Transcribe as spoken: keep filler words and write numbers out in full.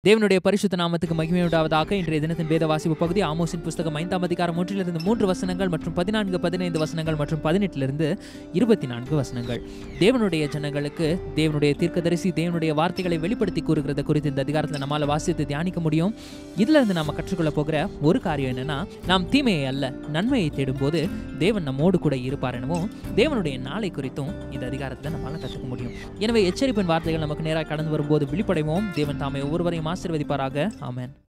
தேவனுடைய பரிசுத்த நாமத்துக்கு மகிமை உண்டாவதாக. இன்றைய தினத்தின் வேத வாசிப்பு பகுதி ஆமோஸின் புஸ்தகம் ஐந்தாம் அதிகாரம் ஒன்றிலிருந்து மூன்று வசனங்கள் மற்றும் பதினான்கு பதினைந்து வசனங்கள் மற்றும் பதினெட்டிலிருந்து இருபத்தி நான்கு வசனங்கள். தேவனுடைய ஜனங்களுக்கு தேவனுடைய தீர்க்கதரிசி தேவனுடைய வார்த்தைகளை வெளிப்படுத்தி கூறுகிறத குறித்து இந்த அதிகாரத்தில் நம்மால் வாசித்து தியானிக்க முடியும். இதுல இருந்து நாம கற்றுக்கொள்ள போகிற ஒரு காரியம் என்னன்னா, நாம் தீமையை அல்ல நன்மையை தேடும் போது தேவன் நம்மோடு கூட இருப்பார் எனவும் தேவனுடைய நாளை குறித்தும் இந்த அதிகாரத்தில் நம்மளால கற்றுக்க முடியும். எனவே எச்சரிப்பின் வார்த்தைகள் நமக்கு நேராக கடந்து வரும்போது விழிப்படைவோம். தேவன் தாமே ஒவ்வொருவரையும் ஆசீர்வதிப்பாராக. ஆமென்.